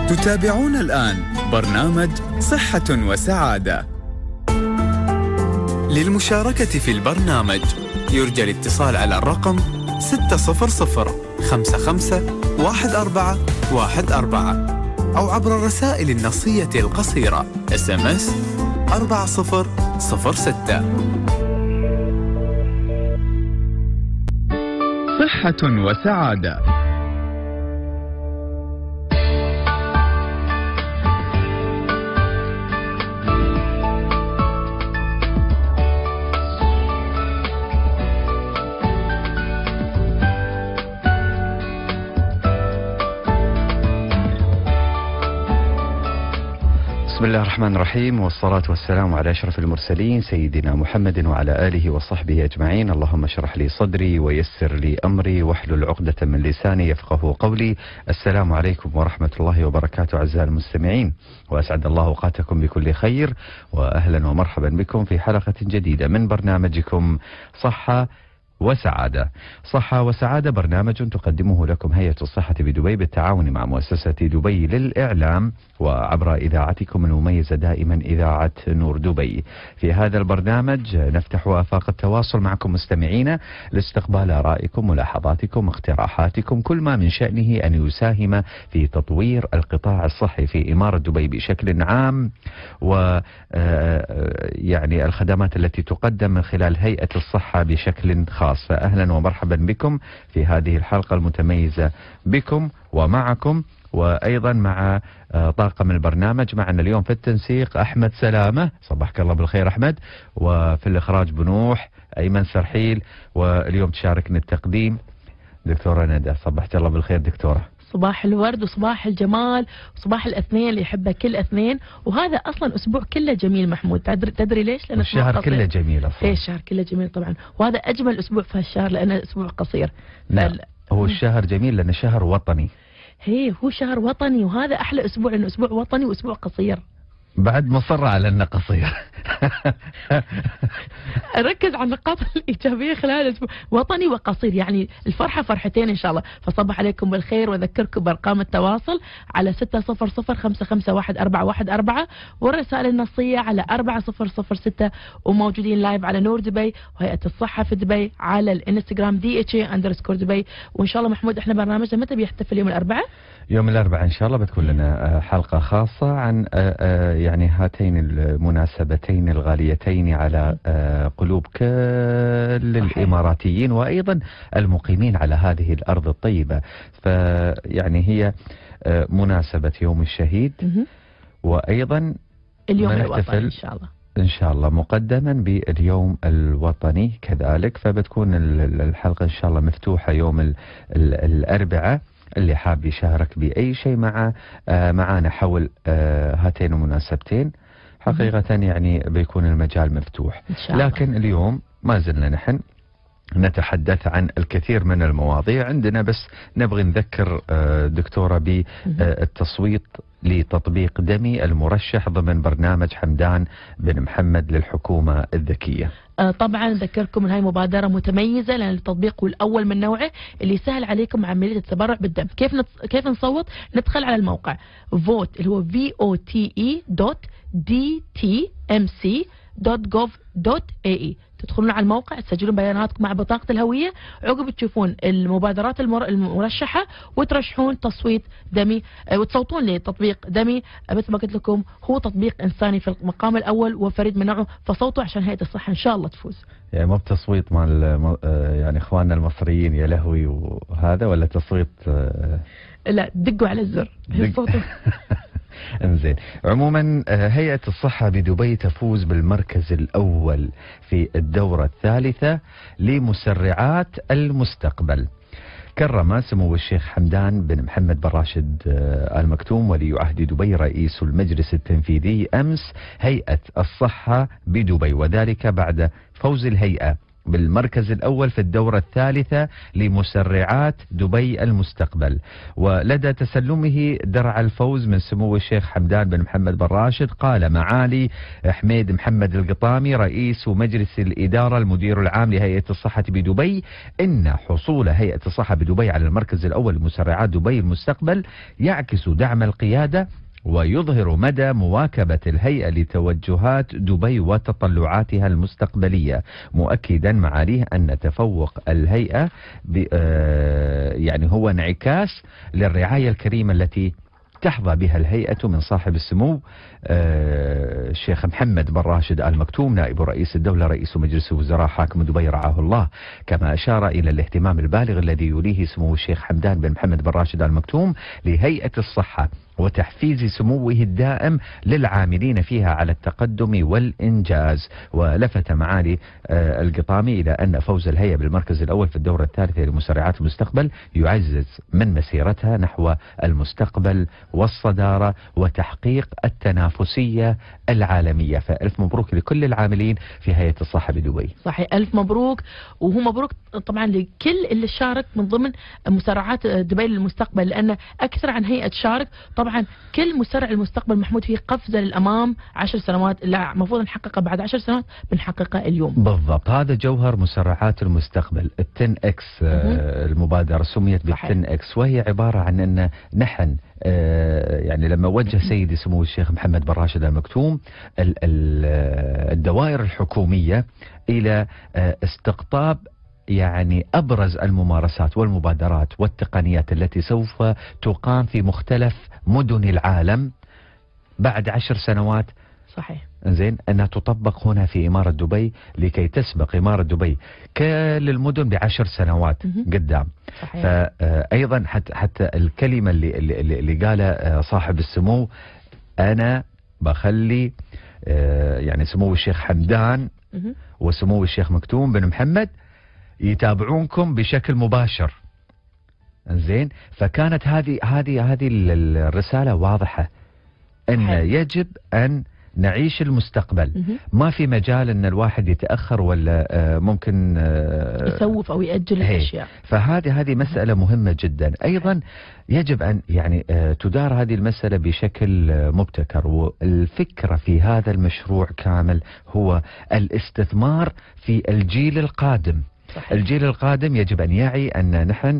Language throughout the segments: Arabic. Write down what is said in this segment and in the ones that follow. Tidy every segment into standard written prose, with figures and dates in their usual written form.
تتابعون الآن برنامج صحة وسعادة. للمشاركة في البرنامج يرجى الاتصال على الرقم 600 55 1414 أو عبر الرسائل النصية القصيرة SMS 4006. صحة وسعادة. بسم الله الرحمن الرحيم، والصلاة والسلام على أشرف المرسلين سيدنا محمد وعلى آله وصحبه أجمعين. اللهم اشرح لي صدري ويسر لي أمري واحلل عقدة من لساني يفقه قولي. السلام عليكم ورحمة الله وبركاته أعزائي المستمعين، وأسعد الله أوقاتكم بكل خير، وأهلا ومرحبا بكم في حلقة جديدة من برنامجكم صحة وسعادة. صحة وسعادة برنامج تقدمه لكم هيئة الصحة بدبي بالتعاون مع مؤسسة دبي للإعلام وعبر إذاعتكم المميزة دائما إذاعة نور دبي. في هذا البرنامج نفتح آفاق التواصل معكم مستمعين لاستقبال آرائكم، ملاحظاتكم، اقتراحاتكم، كل ما من شأنه أن يساهم في تطوير القطاع الصحي في إمارة دبي بشكل عام، و يعني الخدمات التي تقدم من خلال هيئة الصحة بشكل خاص. فأهلا ومرحبا بكم في هذه الحلقة المتميزة بكم ومعكم، وأيضا مع طاقم البرنامج. معنا اليوم في التنسيق أحمد سلامة، صباحك الله بالخير أحمد، وفي الإخراج بنوح أيمن سرحيل، واليوم تشاركنا التقديم دكتورة ندى. صباحك الله بالخير دكتورة. صباح الورد وصباح الجمال وصباح الاثنين اللي يحبه كل اثنين، وهذا اصلا اسبوع كله جميل محمود. تدري ليش؟ لان الشهر كله جميل اصلا. ايه الشهر كله جميل طبعا، وهذا اجمل اسبوع في هالشهر لانه اسبوع قصير. لا هو الشهر جميل لانه شهر وطني. هو شهر وطني، وهذا احلى اسبوع لانه اسبوع وطني واسبوع قصير. بعد مصر على انه قصير. ركز على النقاط الايجابيه خلال الاسبوع، وطني وقصير، يعني الفرحه فرحتين ان شاء الله. فصبح عليكم بالخير، واذكركم بارقام التواصل على 600551414 والرسائل النصيه على 4006، وموجودين لايف على نور دبي وهيئه الصحه في دبي على الانستغرام DHA_دبي. وان شاء الله محمود احنا برنامجنا متى بيحتفل؟ يوم الاربعاء. يوم الأربعاء إن شاء الله بتكون لنا حلقة خاصة عن يعني هاتين المناسبتين الغاليتين على قلوب كل الإماراتيين وأيضا المقيمين على هذه الأرض الطيبة. فيعني هي مناسبة يوم الشهيد وأيضا اليوم الوطني إن شاء الله. إن شاء الله مقدما باليوم الوطني كذلك. فبتكون الحلقة إن شاء الله مفتوحة يوم الأربعاء، اللي حاب يشارك بأي شيء معانا حول هاتين المناسبتين حقيقة يعني بيكون المجال مفتوح. لكن اليوم ما زلنا نحن نتحدث عن الكثير من المواضيع. عندنا بس نبغي نذكر دكتورة بالتصويت لتطبيق دمي المرشح ضمن برنامج حمدان بن محمد للحكومة الذكية. طبعا نذكركم ان هاي مبادرة متميزة لان التطبيق هو الاول من نوعه اللي يسهل عليكم عملية التبرع بالدم. كيف نصوت؟ ندخل على الموقع vote اللي هو vote.dtmc.gov.ae، تدخلون على الموقع تسجلون بياناتكم مع بطاقة الهوية، عقب تشوفون المبادرات المرشحة وترشحون تصويت دمي وتصوتون لتطبيق دمي. مثل ما قلت لكم هو تطبيق إنساني في المقام الأول وفريد من نوعه، فصوتوا عشان هيئة الصحة إن شاء الله تفوز. يعني مو بتصويت مال يعني إخواننا المصريين يا لهوي وهذا، ولا تصويت لا دقوا على الزر صوتوا. انزين. عموما هيئة الصحة بدبي تفوز بالمركز الأول في الدورة الثالثة لمسرعات المستقبل. كرم سمو الشيخ حمدان بن محمد بن راشد آل مكتوم ولي عهد دبي رئيس المجلس التنفيذي أمس هيئة الصحة بدبي، وذلك بعد فوز الهيئة بالمركز الأول في الدورة الثالثة لمسرعات دبي المستقبل. ولدى تسلمه درع الفوز من سمو الشيخ حمدان بن محمد بن راشد، قال معالي حميد محمد القطامي رئيس مجلس الإدارة المدير العام لهيئة الصحة بدبي إن حصول هيئة الصحة بدبي على المركز الأول لمسرعات دبي المستقبل يعكس دعم القيادة ويظهر مدى مواكبة الهيئة لتوجهات دبي وتطلعاتها المستقبلية، مؤكدا معاليه أن تفوق الهيئة يعني هو انعكاس للرعاية الكريمة التي تحظى بها الهيئة من صاحب السمو الشيخ محمد بن راشد آل مكتوم نائب رئيس الدولة رئيس مجلس الوزراء حاكم دبي رعاه الله. كما أشار إلى الاهتمام البالغ الذي يوليه سمو الشيخ حمدان بن محمد بن راشد آل مكتوم لهيئة الصحة وتحفيز سموه الدائم للعاملين فيها على التقدم والإنجاز. ولفت معالي القطامي إلى أن فوز الهيئة بالمركز الأول في الدورة الثالثة لمسرعات المستقبل يعزز من مسيرتها نحو المستقبل والصدارة وتحقيق التنافسية العالمية. فألف مبروك لكل العاملين في هيئة الصحة بدبي. صحيح، ألف مبروك. وهو مبروك طبعا لكل اللي شارك من ضمن مسرعات دبي للمستقبل، لأن أكثر عن هيئة تشارك. طبعا كل مسرع المستقبل محمود فيه قفزة للأمام 10 سنوات، لا المفروض نحققها بعد 10 سنوات بنحققها اليوم. بالضبط، هذا جوهر مسرعات المستقبل. ال10 اكس المبادرة سميت بال10 اكس، وهي عبارة عن أن نحن يعني لما وجه سيدي سمو الشيخ محمد بن راشد آل مكتوم الدوائر الحكومية إلى استقطاب يعني أبرز الممارسات والمبادرات والتقنيات التي سوف تقام في مختلف مدن العالم بعد 10 سنوات. صحيح. زين، أنها تطبق هنا في إمارة دبي لكي تسبق إمارة دبي كل المدن ب10 سنوات قدام. صحيح. فأيضا حتى الكلمة اللي قالها صاحب السمو، أنا بخلي يعني سمو الشيخ حمدان وسمو الشيخ مكتوم بن محمد يتابعونكم بشكل مباشر. زين، فكانت هذه الرسالة واضحة أن يجب أن نعيش المستقبل. ما في مجال أن الواحد يتأخر ولا ممكن يسوف أو يأجل الأشياء. فهذه مسألة مهمة جدا. أيضا يجب أن يعني تدار هذه المسألة بشكل مبتكر. والفكرة في هذا المشروع كامل هو الاستثمار في الجيل القادم. صحيح. الجيل القادم يجب أن يعي أن نحن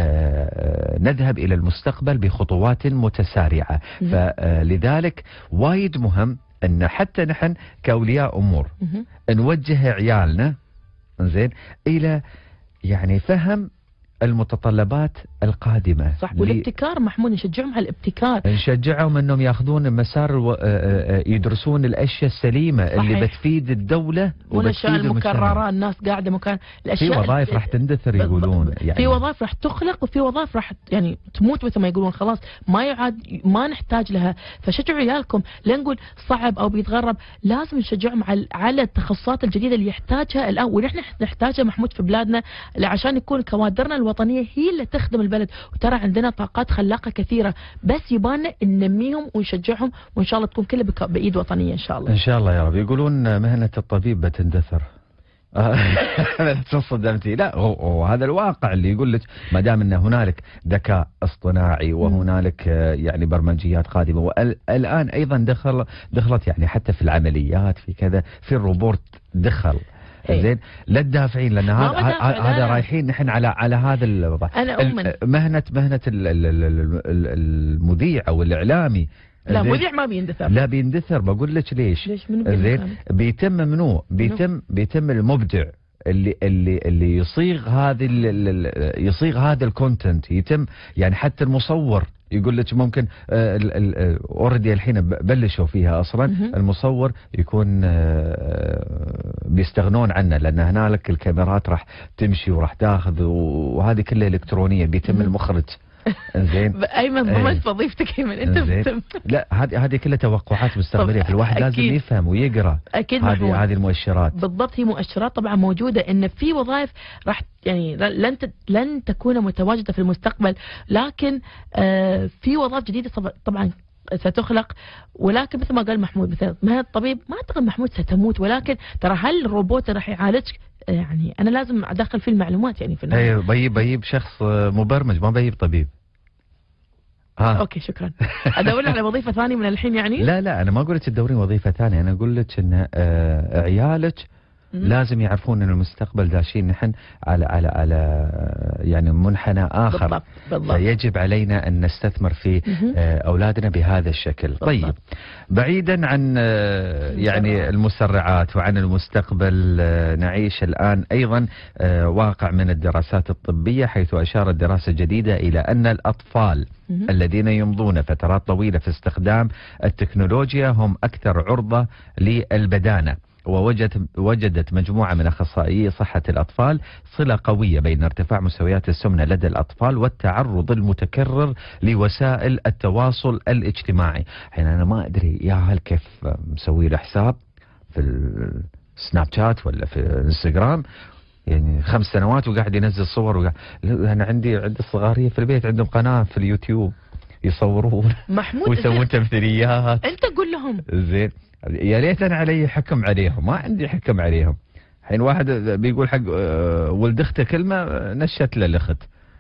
نذهب إلى المستقبل بخطوات متسارعة. فلذلك وايد مهم أن حتى نحن كأولياء أمور نوجه عيالنا زين إلى يعني فهم المتطلبات القادمة. صح. والابتكار محمود، نشجعهم على الابتكار، نشجعهم انهم ياخذون مسار يدرسون الاشياء السليمة. صحيح. اللي بتفيد الدولة والاشياء المكررة. الناس قاعدة مكان الاشياء، في وظائف راح تندثر يقولون يعني. في وظائف راح تخلق وفي وظائف راح يعني تموت مثل ما يقولون، خلاص ما نحتاج لها. فشجعوا عيالكم، لا نقول صعب او بيتغرب، لازم نشجعهم على التخصصات الجديدة اللي يحتاجها الان ونحن نحتاجها محمود في بلادنا، عشان يكون كوادرنا الوطنية هي اللي تخدم البلد. وترى عندنا طاقات خلاقة كثيرة، بس يبانا ننميهم ونشجعهم، وإن شاء الله تكون كلها بإيد وطنية إن شاء الله. إن شاء الله يا رب. يقولون مهنة الطبيب بتندثر. تصدمتي؟ لا، هو هذا الواقع اللي يقول لك ما دام ان هنالك ذكاء اصطناعي وهنالك يعني برمجيات قادمة، والآن أيضا دخلت يعني حتى في العمليات في كذا، في الروبوت دخل. زين، لا تدافعين لان هذا رايحين نحن على هذا الوضع. مهنة المذيع او الاعلامي، لا مذيع ما بيندثر. لا بيندثر. بقول لك ليش. زين، بيتم منو؟ بيتم المبدع اللي يصيغ هذا الكونتنت. يتم يعني حتى المصور يقول لك ممكن اوريدي الحين بلشوا فيها اصلا. المصور يكون بيستغنون عنه لان هنالك الكاميرات راح تمشي وراح تاخذ، وهذه كلها الكترونيه. بيتم المخرج. زين ايمن ضمنت وظيفتك ايمن انت لا هذه كلها توقعات مستقبليه، فالواحد لازم يفهم ويقرا. اكيد هذه المؤشرات. بالضبط، هي مؤشرات طبعا موجوده ان في وظائف راح يعني لن تكون متواجده في المستقبل، لكن في وظائف جديده طبعا ستخلق، ولكن مثل ما قال محمود مثلا ما الطبيب ما اعتقد محمود ستموت، ولكن ترى هل الروبوت راح يعالجك؟ يعني انا لازم ادخل فيه المعلومات يعني في النهاية. بيجيب شخص مبرمج، ما بيجيب طبيب. اوكي شكرا. ادور على وظيفه ثانيه من الحين يعني؟ لا انا ما اقول لك تدورين وظيفه ثانيه، انا اقول لك ان عيالك لازم يعرفون ان المستقبل داشين نحن على يعني منحنى اخر. بالضبط. يجب علينا ان نستثمر في اولادنا بهذا الشكل. بالضبط. طيب بعيدا عن يعني المسرعات وعن المستقبل، نعيش الان ايضا واقع من الدراسات الطبيه، حيث اشارت دراسه جديده الى ان الاطفال الذين يمضون فترات طويله في استخدام التكنولوجيا هم اكثر عرضه للبدانه. ووجدت مجموعة من أخصائيي صحة الأطفال صلة قوية بين ارتفاع مستويات السمنة لدى الأطفال والتعرض المتكرر لوسائل التواصل الاجتماعي. حين أنا ما أدري يا هل كيف مسوي له حساب في السناب شات ولا في الانستغرام، يعني 5 سنوات وقاعد ينزل صور أنا عندي الصغارية في البيت عندهم قناة في اليوتيوب يصورون محمود ويسوون تمثيليات. أنت قول لهم زين، يا ريت انا علي حكم عليهم، ما عندي حكم عليهم. الحين واحد بيقول حق ولد اخته كلمه نشت له الاخت،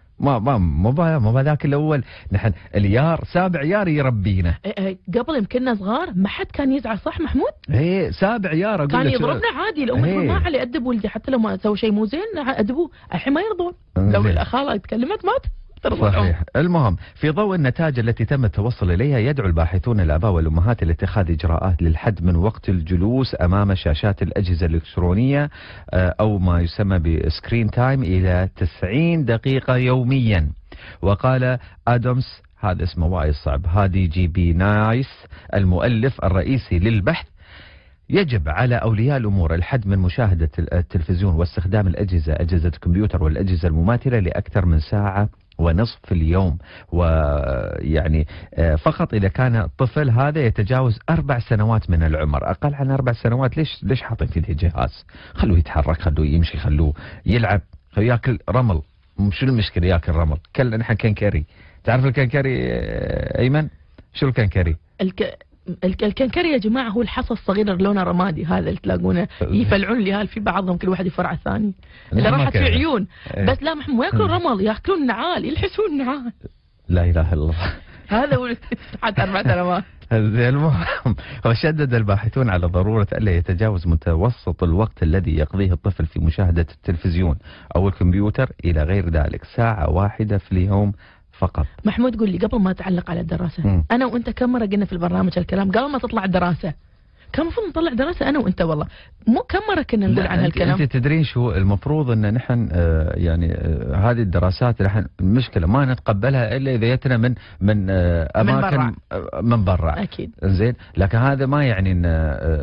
ما ذاك الاول. نحن اليار 7 يار يربينا. قبل يمكننا صغار ما حد كان يزعل، صح محمود؟ 7 يار اقول كان يضربنا عادي، الام تقول ما علي ادب ولدي حتى لو ما سوى شيء مو زين ادبوه. الحين ما يرضون، لو الاخاله تكلمت ما صحيح. المهم في ضوء النتائج التي تم التوصل إليها، يدعو الباحثون الآباء والأمهات لاتخاذ إجراءات للحد من وقت الجلوس أمام شاشات الأجهزة الإلكترونية أو ما يسمى بسكرين تايم إلى 90 دقيقة يوميا. وقال آدمز، هذا اسمه وايد صعب، هادي جي بي نايس المؤلف الرئيسي للبحث، يجب على أولياء الأمور الحد من مشاهدة التلفزيون واستخدام أجهزة الكمبيوتر والأجهزة المماثلة لأكثر من 1.5 ساعة في اليوم. ويعني فقط إذا كان الطفل هذا يتجاوز 4 سنوات من العمر. أقل عن 4 سنوات ليش حاطين فيه الجهاز؟ خلوه يتحرك، خلوه يمشي، خلوه يلعب، خلوه ياكل رمل. شو المشكلة ياكل رمل؟ نحن كنكري. تعرف الكنكري أيمن؟ شو الكنكري؟ الكنكري يا جماعة هو الحصى الصغير اللي لونه رمادي، هذا اللي تلاقونه يفلعون لي في بعضهم كل واحد يفرع الثاني اللي راحت في عيون. بس لا محمود ياكلون رمل، ياكلون نعال، يلحسون نعال. لا إله إلا الله. هذا هو تحت 4 سنوات. المهم، وشدد الباحثون على ضرورة ألا يتجاوز متوسط الوقت الذي يقضيه الطفل في مشاهدة التلفزيون أو الكمبيوتر إلى غير ذلك 1 ساعة واحدة في اليوم فقط. محمود قل لي قبل ما تعلق على الدراسة، أنا وأنت كم مرة قلنا في البرنامج الكلام قبل ما تطلع الدراسة؟ كان المفروض نطلع دراسة أنا وأنت، والله مو كم مرة كنا نقول عن هالكلام. أنت تدرين شو المفروض أن نحن يعني هذه الدراسات نحن المشكلة ما نتقبلها إلا إذا جتنا من أماكن من برا. أكيد. زين، لكن هذا ما يعني أن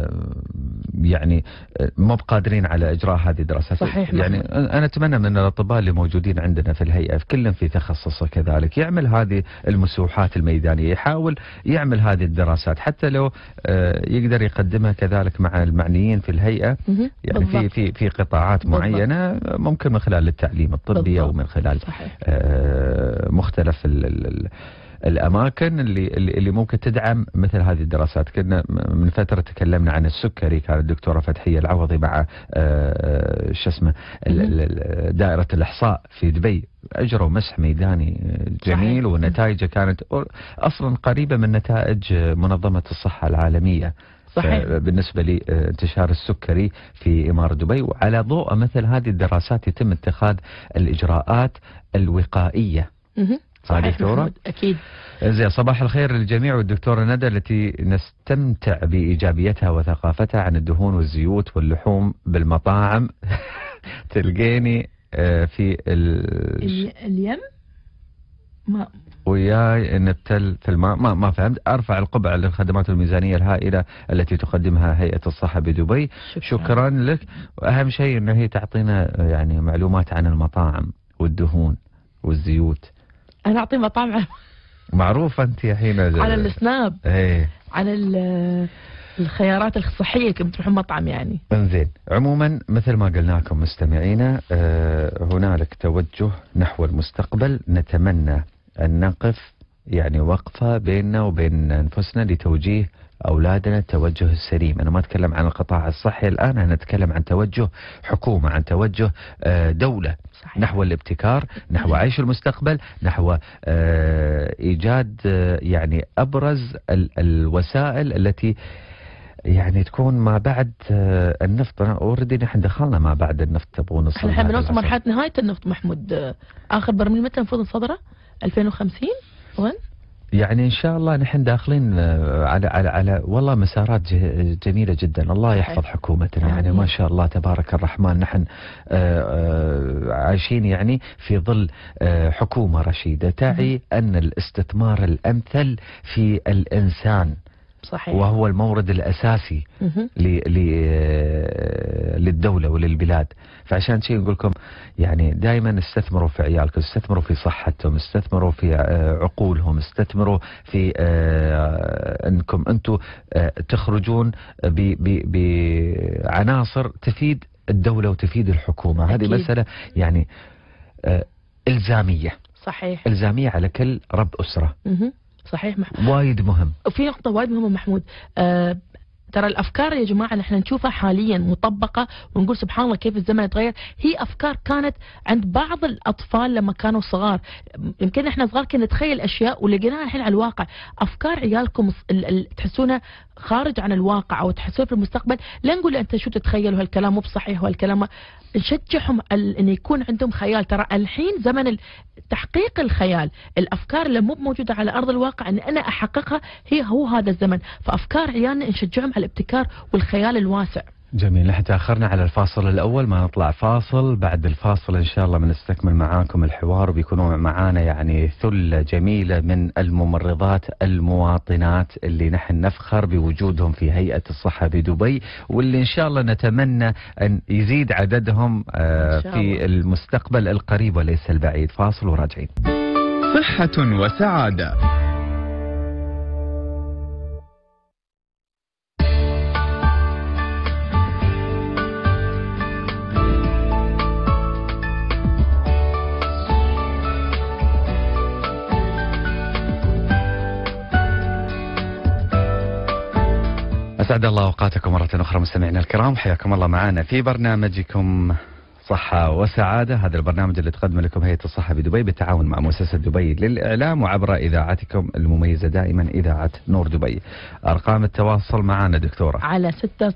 يعني مو بقادرين على إجراء هذه الدراسات. صحيح. يعني أنا أتمنى من الأطباء اللي موجودين عندنا في الهيئة كلهم في تخصصه كذلك يعمل هذه المسوحات الميدانية، يحاول يعمل هذه الدراسات حتى لو يقدر يقدمها كذلك مع المعنيين في الهيئة. يعني بالضبط. في قطاعات معينة بالضبط. ممكن من خلال التعليم الطبي بالضبط. أو من خلال مختلف الأماكن اللي ممكن تدعم مثل هذه الدراسات. كنا من فترة تكلمنا عن السكري، كانت الدكتورة فتحية العوضي مع شو اسمه دائرة الإحصاء في دبي، أجروا مسح ميداني جميل. صحيح. ونتائجه كانت أصلا قريبة من نتائج منظمة الصحة العالمية. صحيح. بالنسبة لانتشار السكري في إمارة دبي، وعلى ضوء مثل هذه الدراسات يتم اتخاذ الإجراءات الوقائية. صحيح دكتورة؟ أكيد. زين، صباح الخير للجميع، والدكتورة ندى التي نستمتع بإيجابيتها وثقافتها عن الدهون والزيوت واللحوم بالمطاعم. تلقيني في اليم ما وياي نبتل في الماء. ما فهمت. أرفع القبعة للخدمات الميزانية الهائلة التي تقدمها هيئة الصحة بدبي. شكرا لك. وأهم شيء أنه هي تعطينا يعني معلومات عن المطاعم والدهون والزيوت. أنا أعطي مطاعم معروفة أنت يا حين على السناب. إيه. على الخيارات الصحية كم تروحون مطعم يعني. انزين، عموما مثل ما قلنا لكم مستمعينا، هنالك توجه نحو المستقبل، نتمنى أن نقف يعني وقفة بيننا وبين أنفسنا لتوجيه أولادنا التوجه السليم. أنا ما أتكلم عن القطاع الصحي الآن، أنا أتكلم عن توجه حكومة، عن توجه دولة. صحيح. نحو الابتكار، نحو عيش المستقبل، نحو إيجاد يعني أبرز الوسائل التي يعني تكون ما بعد النفط. أنا أوردي نحن دخلنا ما بعد النفط، تبغون نوصل. احنا بنوصل مرحلة نهاية النفط محمود. آخر برميل متى المفروض نصدره؟ 2050 وين؟ يعني ان شاء الله نحن داخلين على والله مسارات جميله جدا. الله يحفظ حكومتنا، يعني ما شاء الله تبارك الرحمن. نحن عايشين يعني في ظل حكومه رشيده تعي ان الاستثمار الامثل في الانسان. صحيح. وهو المورد الأساسي للدولة وللبلاد. فعشان شيء نقول لكم يعني دائما استثمروا في عيالكم، استثمروا في صحتهم، استثمروا في عقولهم، استثمروا في أنكم أنتم تخرجون بعناصر تفيد الدولة وتفيد الحكومة. هذه مسألة يعني إلزامية. صحيح. إلزامية على كل رب أسرة. صحيح محمود. وايد مهم. وفي نقطة وايد مهمة محمود. ترى الأفكار يا جماعة نحن نشوفها حاليا مطبقة، ونقول سبحان الله كيف الزمن يتغير. هي أفكار كانت عند بعض الأطفال لما كانوا صغار. يمكن احنا صغار كنا نتخيل أشياء ولقيناها الحين على الواقع. أفكار عيالكم تحسونها خارج عن الواقع أو تحسون في المستقبل، لا نقول أنت شو تتخيل وهالكلام مو بصحيح وهالكلام. نشجعهم أن يكون عندهم خيال. ترى الحين زمن تحقيق الخيال. الأفكار اللي مو موجودة على أرض الواقع أن أنا أحققها هو هذا الزمن. فأفكار عيالنا نشجعهم على الابتكار والخيال الواسع. جميل. نحن تأخرنا على الفاصل الأول، ما نطلع فاصل. بعد الفاصل إن شاء الله بنستكمل معاكم الحوار، وبيكونوا معانا يعني ثلة جميلة من الممرضات المواطنات اللي نحن نفخر بوجودهم في هيئة الصحة بدبي، واللي إن شاء الله نتمنى أن يزيد عددهم في المستقبل القريب وليس البعيد. فاصل وراجعين. صحة وسعادة. أسعد الله أوقاتكم مرة أخرى مستمعينا الكرام، حياكم الله معنا في برنامجكم صحة وسعادة. هذا البرنامج اللي تقدم لكم هيئة الصحة بدبي بالتعاون مع مؤسسة دبي للإعلام وعبر إذاعتكم المميزة دائما إذاعة نور دبي. أرقام التواصل معنا دكتورة على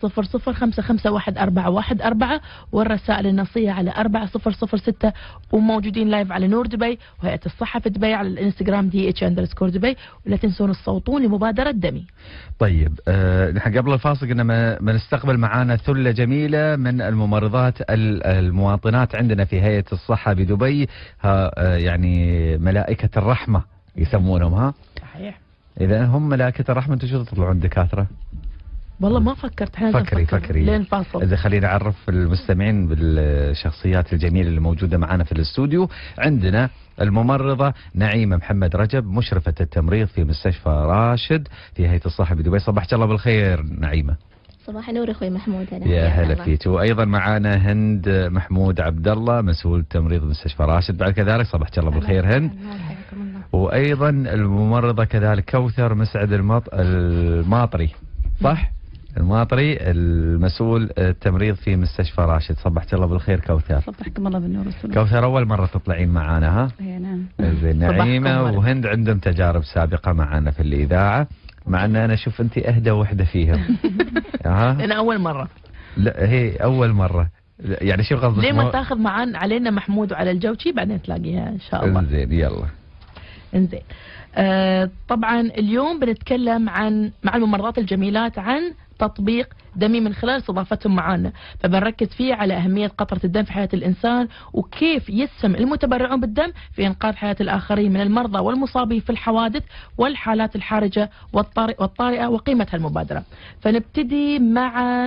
600551414 والرسائل النصية على 4006 وموجودين لايف على نور دبي وهيئة الصحة في دبي على الانستغرام DH_دبي. ولا تنسون الصوتون لمبادرة دمي. طيب نحن قبل الفاصل قلنا ما نستقبل معانا ثلة جميلة من الممرضات المواطنات عندنا في هيئة الصحة بدبي، يعني ملائكة الرحمة يسمونهم. ها صحيح. إذا هم ملائكة الرحمة أنتم شو تطلعون دكاترة؟ والله ما فكرت. فكري لين فاصل. إذا خلينا نعرف المستمعين بالشخصيات الجميلة اللي موجودة معنا في الاستوديو. عندنا الممرضة نعيمة محمد رجب، مشرفة التمريض في مستشفى راشد في هيئة الصحة بدبي. صباح الله بالخير نعيمة. صباح النور اخوي محمود. يا هلا فيك. وايضا معانا هند محمود عبد الله، مسؤول تمريض مستشفى راشد بعد كذلك. صباح الله بالخير هند. وايضا الممرضة كذلك كوثر مسعد الماطري، صح؟ الماطري المسؤول التمريض في مستشفى راشد. صباح الله بالخير كوثر. صبحكم الله بالنور والسرور. كوثر اول مرة تطلعين معانا. ها؟ اي نعم. زين. نعيمة وهند عندهم تجارب سابقة معانا في الإذاعة، مع ان انا اشوف انت اهدى وحده فيهم. انا اول مره. لا هي اول مره، يعني شو قصدك؟ ليه ما تاخذ معانا علينا محمود وعلى الجوشي بعدين تلاقيها ان شاء الله. انزين يلا. انزين. طبعا اليوم بنتكلم مع الممرضات الجميلات عن تطبيق دمي من خلال استضافتهم معانا، فبنركز فيه على أهمية قطرة الدم في حياة الإنسان وكيف يسهم المتبرعون بالدم في إنقاذ حياة الآخرين من المرضى والمصابين في الحوادث والحالات الحرجة والطارئة وقيمة هالمبادرة. فنبتدي مع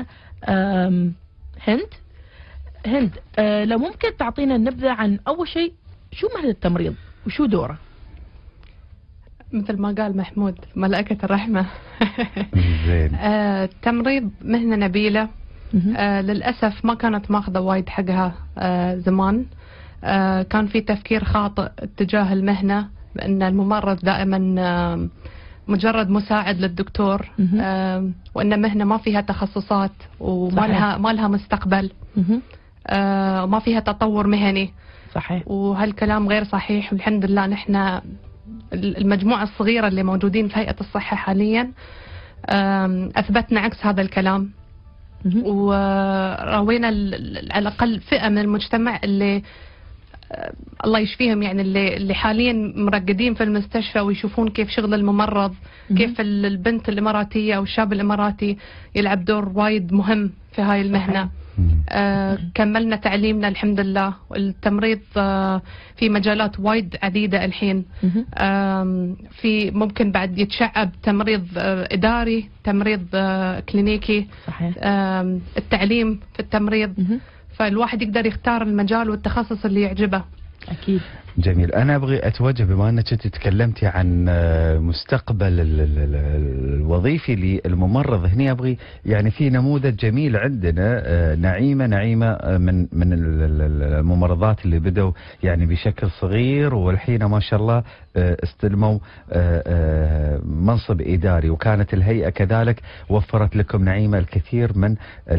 هند. لو ممكن تعطينا نبذة عن أول شيء شو مهنة التمريض وشو دوره؟ مثل ما قال محمود ملائكة الرحمة. زين. التمريض مهنة نبيلة. للأسف ما كانت ماخذة وايد حقها زمان. كان في تفكير خاطئ تجاه المهنة، أن الممرض دائما مجرد مساعد للدكتور، وأن مهنة ما فيها تخصصات وما لها مستقبل، وما فيها تطور مهني. صحيح. وهالكلام غير صحيح، والحمد لله نحن المجموعة الصغيرة اللي موجودين في هيئة الصحة حاليا أثبتنا عكس هذا الكلام، وروينا على الأقل فئة من المجتمع اللي الله يشفيهم، يعني اللي حاليا مرقدين في المستشفى ويشوفون كيف شغل الممرض، كيف البنت الإماراتية أو الشاب الإماراتي يلعب دور وايد مهم في هاي المهنة. كملنا تعليمنا الحمد لله، والتمريض في مجالات وايد عديدة الحين. في ممكن بعد يتشعب تمريض إداري، تمريض كلينيكي. صحيح. التعليم في التمريض، فالواحد يقدر يختار المجال والتخصص اللي يعجبه. أكيد. جميل. أنا أبغي أتوجه، بما أنك تكلمتي عن مستقبل الوظيفي للممرض هنا، أبغي يعني في نموذج جميل عندنا، نعيمة من الممرضات اللي بدوا يعني بشكل صغير، والحين ما شاء الله استلموا منصب إداري، وكانت الهيئة كذلك وفرت لكم نعيمة الكثير من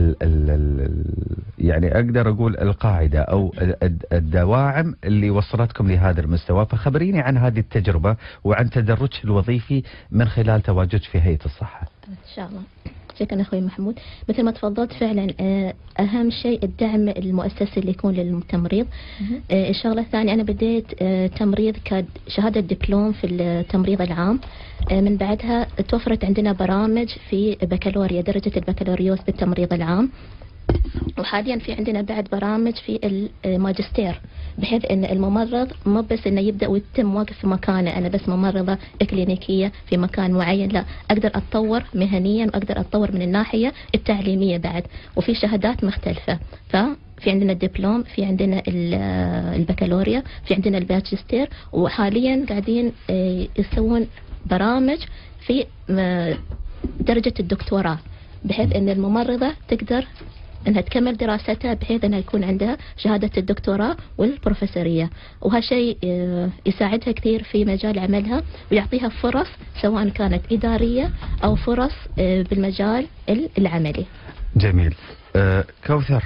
يعني أقدر أقول القاعدة أو الدواعم اللي وصلتكم لهذا المستوى. فخبريني عن هذه التجربة وعن تدرجك الوظيفي من خلال تواجدك في هيئة الصحة. إن شاء الله. شكرا أخوي محمود. مثل ما تفضلت فعلا أهم شيء الدعم المؤسسي اللي يكون للتمريض. الشغلة الثانية أنا بديت تمريض كشهادة دبلوم في التمريض العام. من بعدها توفرت عندنا برامج في بكالوريا، درجة البكالوريوس بالتمريض العام، وحاليا في عندنا بعد برامج في الماجستير، بحيث ان الممرض مو بس انه يبدا ويتم واقف في مكانه انا بس ممرضه كلينيكيه في مكان معين، لا، اقدر اتطور مهنيا واقدر اتطور من الناحيه التعليميه بعد، وفي شهادات مختلفه. ففي عندنا الدبلوم، في عندنا البكالوريا، في عندنا الماجستير، وحاليا قاعدين يسوون برامج في درجه الدكتوراه، بحيث ان الممرضه تقدر انها تكمل دراستها بحيث انها يكون عندها شهادة الدكتوراه والبروفيسورية، وهالشيء يساعدها كثير في مجال عملها ويعطيها فرص سواء كانت إدارية أو فرص بالمجال العملي. جميل. كوثر.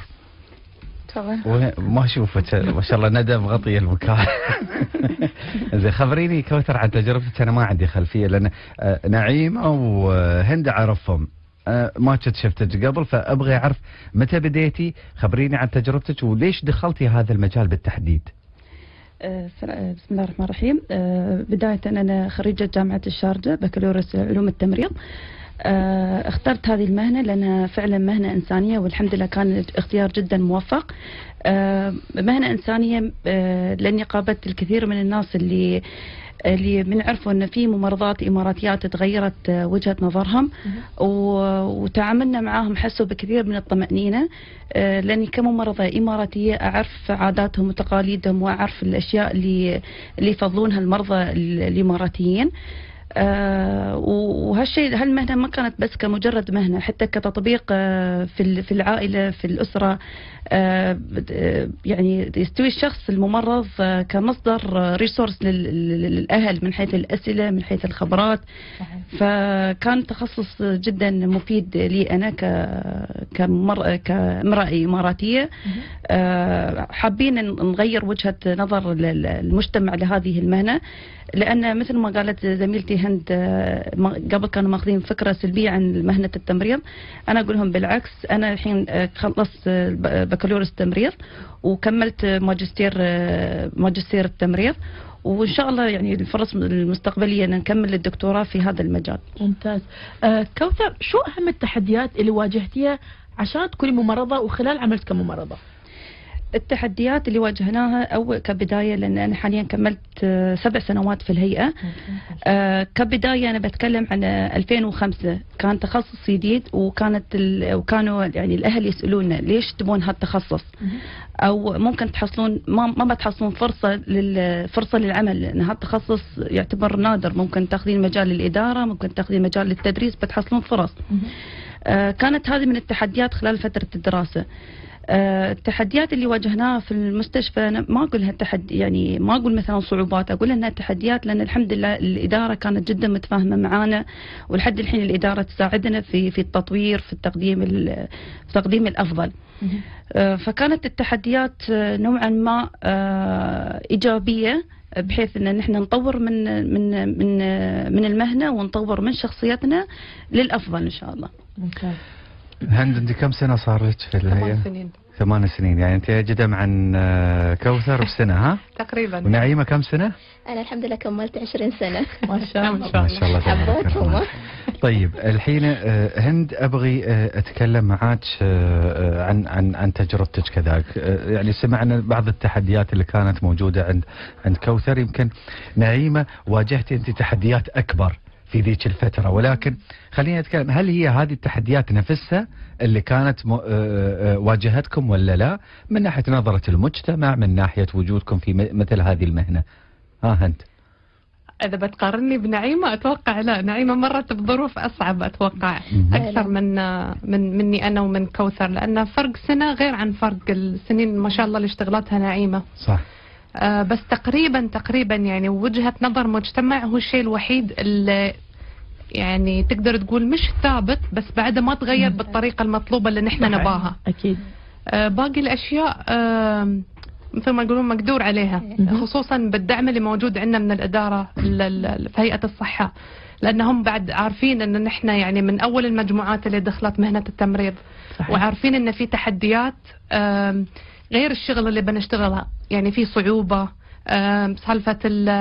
طبعا. ما اشوفك ما شاء الله ندى مغطية المكان. زين، خبريني كوثر عن تجربتك. انا ما عندي خلفية، لان نعيمة وهند اعرفهم، ما كنت شفتك قبل، فابغى اعرف متى بديتي. خبريني عن تجربتك وليش دخلتي هذا المجال بالتحديد. بسم الله الرحمن الرحيم. بداية أنا خريجة جامعة الشارقة بكالوريوس علوم التمريض. اخترت هذه المهنة لأنها فعلا مهنة إنسانية، والحمد لله كان اختيار جدا موفق. مهنة إنسانية لأني قابلت الكثير من الناس اللي بنعرفوا ان في ممرضات اماراتيات تغيرت وجهة نظرهم، وتعاملنا معاهم حسوا بكثير من الطمأنينة، لاني كممرضة اماراتية اعرف عاداتهم وتقاليدهم واعرف الاشياء اللي يفضلونها المرضى الاماراتيين. وهالشيء هالمهنة ما كانت بس كمجرد مهنة، حتى كتطبيق في العائلة في الأسرة. يعني يستوي الشخص الممرض كمصدر ريسورس للأهل من حيث الأسئلة، من حيث الخبرات. فكان تخصص جدا مفيد لي أنا كامرأة إماراتية. حابين نغير وجهة نظر المجتمع لهذه المهنة، لأن مثل ما قالت زميلتي هند قبل كانوا ماخذين فكرة سلبية عن مهنة التمريض. أنا أقول لهم بالعكس، أنا الحين خلصت بكالوريوس تمريض وكملت ماجستير التمريض، وإن شاء الله يعني الفرص المستقبلية أن نكمل الدكتوراه في هذا المجال. ممتاز. كوثر، شو أهم التحديات اللي واجهتيها عشان تكوني ممرضة وخلال عملك كممرضة؟ التحديات اللي واجهناها أول كبداية، لأن أنا حاليا كملت 7 سنوات في الهيئة. كبداية أنا بتكلم عن 2005 كان تخصص جديد، وكانوا يعني الأهل يسألونا ليش تبون هالتخصص، أو ممكن تحصلون ما بتحصلون فرصة للعمل، لأن هالتخصص يعتبر نادر. ممكن تاخذين مجال الإدارة، ممكن تاخذين مجال التدريس، بتحصلون فرص. كانت هذه من التحديات خلال فترة الدراسة. التحديات اللي واجهناها في المستشفى أنا ما أقولها تحدي، يعني ما أقول مثلا صعوبات، أقول أنها تحديات، لأن الحمد لله الإدارة كانت جدا متفاهمة معانا، ولحد الحين الإدارة تساعدنا في التطوير، في تقديم الأفضل. فكانت التحديات نوعا ما إيجابية، بحيث ان نحن نطور من المهنة ونطور من شخصيتنا للأفضل إن شاء الله. ممتاز. هند، انت كم سنة صار لك في الهيئة؟ 8 سنين. 8 سنين، يعني انت اجدم عن كوثر بسنة ها؟ تقريبا. ونعيمة كم سنة؟ أنا الحمد لله كملت 20 سنة. ما شاء الله. ما شاء الله. حبيتهم. طيب الحين هند ابغي اتكلم معاك عن تجربتك كذاك. يعني سمعنا بعض التحديات اللي كانت موجودة عند كوثر، يمكن نعيمة واجهتي انت تحديات اكبر في ذيك الفترة، ولكن خلينا نتكلم، هل هي هذه التحديات نفسها اللي كانت واجهتكم ولا لا، من ناحية نظرة المجتمع، من ناحية وجودكم في مثل هذه المهنة؟ هند. إذا بتقارني بنعيمة أتوقع لا، نعيمة مرت بظروف أصعب أتوقع أكثر مني أنا ومن كوثر، لأن فرق سنة غير عن فرق السنين ما شاء الله اللي اشتغلتها نعيمة. صح. بس تقريبا يعني وجهة نظر مجتمع هو الشيء الوحيد اللي يعني تقدر تقول مش ثابت، بس بعد ما تغير بالطريقة المطلوبة اللي نحن نباها. أكيد. باقي الأشياء مثل ما يقولون مقدور عليها، خصوصا بالدعم اللي موجود عندنا من الإدارة في هيئة الصحة، لأنهم بعد عارفين أن نحن يعني من أول المجموعات اللي دخلت مهنة التمريض. صحيح. وعارفين أن في تحديات غير الشغل اللي بنشتغلها، يعني في صعوبة سالفة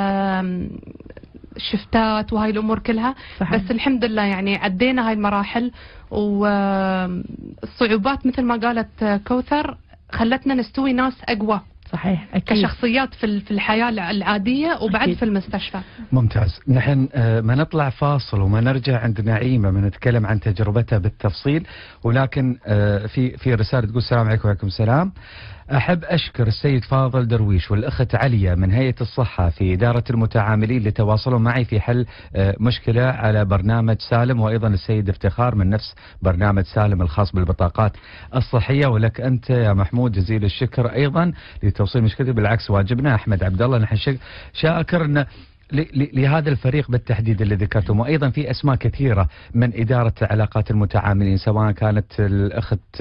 الشفتات وهاي الأمور كلها. صحيح. بس الحمد لله يعني عدينا هاي المراحل، والصعوبات مثل ما قالت كوثر خلتنا نستوي ناس أقوى. صحيح. أكيد. كشخصيات في الحياة العادية وبعد أكيد. في المستشفى. ممتاز. نحن ما نطلع فاصل وما نرجع عند نعيمة ما نتكلم عن تجربتها بالتفصيل، ولكن في رسالة تقول السلام عليكم. وعليكم السلام. أحب أشكر السيد فاضل درويش والأخت عليا من هيئة الصحة في إدارة المتعاملين اللي تواصلوا معي في حل مشكلة على برنامج سالم، وأيضا السيد افتخار من نفس برنامج سالم الخاص بالبطاقات الصحية. ولك أنت يا محمود جزيل الشكر أيضا لتوصيل مشكلتي، بالعكس واجبنا. أحمد عبد الله، نحن شاكر أن لهذا الفريق بالتحديد اللي ذكرتم، وأيضا في أسماء كثيرة من إدارة علاقات المتعاملين، سواء كانت الأخت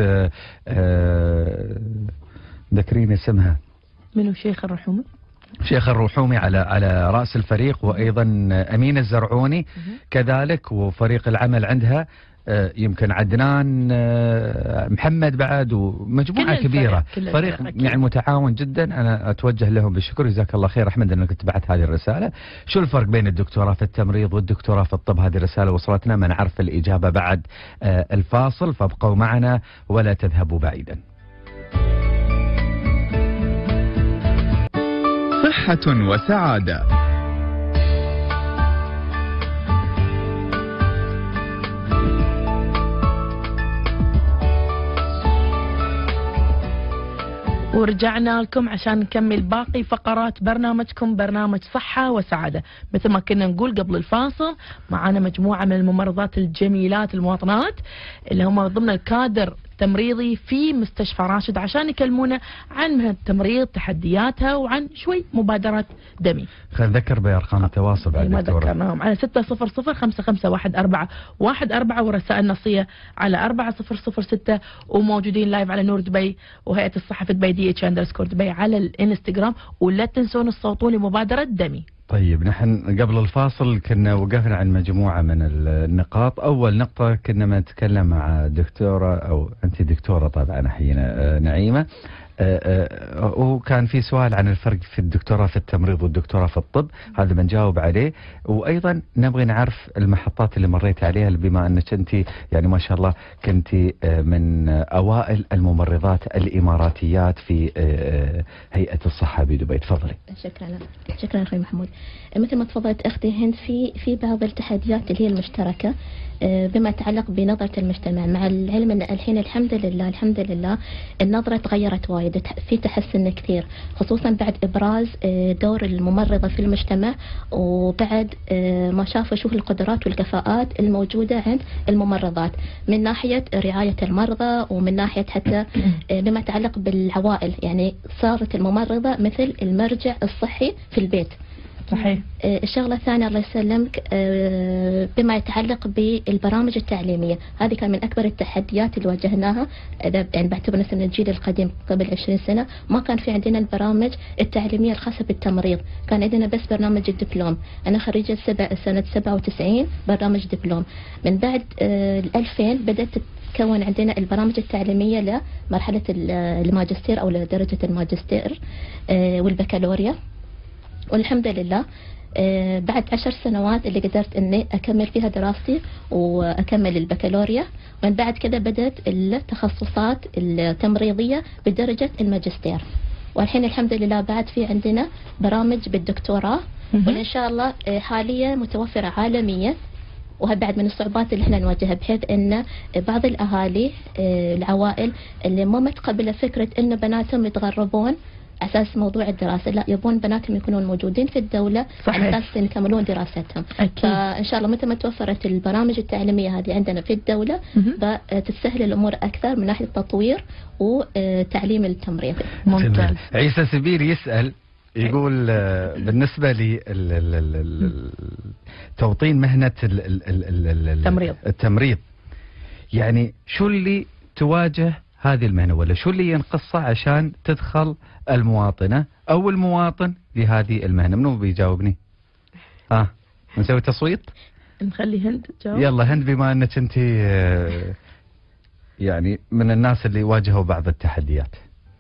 ذكرين اسمها منو، شيخ الرحومي. شيخ الرحومي على رأس الفريق، وأيضا أمين الزرعوني كذلك، وفريق العمل عندها يمكن عدنان، محمد بعد، ومجموعة كبيرة. فريق يعني متعاون جدا. أنا أتوجه لهم بالشكر. جزاك الله خير أحمد أنك تبعت هذه الرسالة. شو الفرق بين الدكتوراه في التمريض والدكتوراه في الطب؟ هذه الرسالة وصلتنا، ما نعرف الإجابة بعد الفاصل، فابقوا معنا ولا تذهبوا بعيدا. صحة وسعادة. ورجعنا لكم عشان نكمل باقي فقرات برنامجكم، برنامج صحة وسعادة. مثل ما كنا نقول قبل الفاصل، معنا مجموعة من الممرضات الجميلات المواطنات اللي هم ضمن الكادر التمريضي في مستشفى راشد، عشان يكلمونا عن مهنة التمريض، تحدياتها، وعن شوي مبادرات دمي. خلينا نذكر بأرقام التواصل بعد ما ذكرناهم على 600-551414، ورسائل نصية على 4006، وموجودين لايف على نور دبي وهيئة الصحة في دبي DH_دبي على الانستغرام. ولا تنسون تصوتون لمبادرة دمي. طيب نحن قبل الفاصل كنا وقفنا عن مجموعة من النقاط. أول نقطة كنا ما نتكلم مع دكتورة، أو أنت دكتورة طبعا حين نعيمة، وكان في سؤال عن الفرق في الدكتوراه في التمريض والدكتوراه في الطب، هذا بنجاوب عليه. وأيضا نبغي نعرف المحطات اللي مريت عليها، بما أنك أنت يعني ما شاء الله كنت من أوائل الممرضات الإماراتيات في هيئة الصحة بدبي. تفضلي. شكرا أخي محمود. مثل ما تفضلت أختي هند، في بعض التحديات اللي هي المشتركة بما يتعلق بنظرة المجتمع، مع العلم أن الحين الحمد لله النظرة تغيرت وايد. فايدة، في تحسن كثير، خصوصا بعد إبراز دور الممرضة في المجتمع، وبعد ما شافوا شو القدرات والكفاءات الموجودة عند الممرضات من ناحية رعاية المرضى، ومن ناحية حتى بما يتعلق بالعوائل. يعني صارت الممرضة مثل المرجع الصحي في البيت. صحيح. الشغلة الثانية الله يسلمك بما يتعلق بالبرامج التعليمية، هذه كان من أكبر التحديات اللي واجهناها. يعني بعتبر نفسي من الجيل القديم قبل 20 سنة ما كان في عندنا البرامج التعليمية الخاصة بالتمريض، كان عندنا بس برنامج الدبلوم. أنا خريجة سنة 97 برنامج دبلوم. من بعد 2000 بدأت تكون عندنا البرامج التعليمية لمرحلة الماجستير أو لدرجة الماجستير والبكالوريا. والحمد لله بعد 10 سنوات اللي قدرت اني اكمل فيها دراستي واكمل البكالوريا، ومن بعد كده بدأت التخصصات التمريضية بدرجة الماجستير. والحين الحمد لله بعد في عندنا برامج بالدكتوراه، وان شاء الله حاليا متوفرة عالميا. وهذا من الصعوبات اللي احنا نواجهها، بحيث ان بعض الاهالي العوائل اللي ما متقبله فكرة ان بناتهم يتغربون أساس موضوع الدراسة، لا يبون بناتهم يكونون موجودين في الدولة على أساس يكملون دراستهم. فإن شاء الله متى ما توفرت البرامج التعليمية هذه عندنا في الدولة تسهل الأمور أكثر من ناحية التطوير وتعليم التمريض. ممتاز. عيسى سبير يسأل يقول بالنسبة لي توطين مهنة التمريض، يعني شو اللي تواجه هذه المهنة، ولا شو اللي ينقصه عشان تدخل المواطنة أو المواطن لهذه المهنة؟ منو بيجاوبني؟ نسوي تصويت؟ نخلي هند تجاوب. يلا هند، بما أنك أنت يعني من الناس اللي واجهوا بعض التحديات.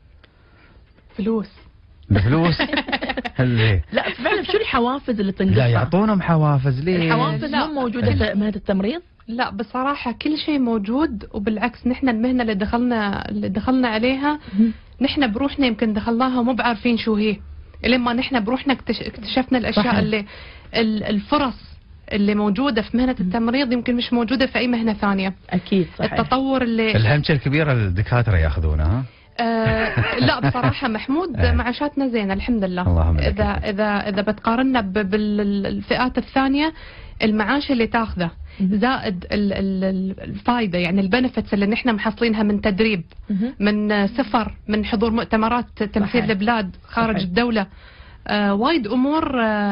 فلوس. الفلوس؟ اللي لا فعلا شو الحوافز اللي تنقصها؟ لا يعطونهم حوافز ليه؟ الحوافز مو موجودة في مهنة التمريض؟ لا بصراحة كل شيء موجود، وبالعكس نحن المهنة اللي دخلنا عليها نحن بروحنا يمكن دخلناها ومو بعارفين شو هي، لما نحن بروحنا اكتشفنا الأشياء صحيح. اللي الفرص اللي موجودة في مهنة التمريض يمكن مش موجودة في أي مهنة ثانية. أكيد صحيح. التطور اللي الهمشة الكبيرة الدكاترة ياخذونها. لا بصراحة محمود معاشاتنا زينة الحمد لله. اللهم إذا بتقارننا بالفئات الثانية المعاش اللي تاخذه زائد الفائدة، يعني البنفتس اللي نحن محصلينها من تدريب، من سفر، من حضور مؤتمرات تمثيل البلاد خارج الدولة، وايد أمور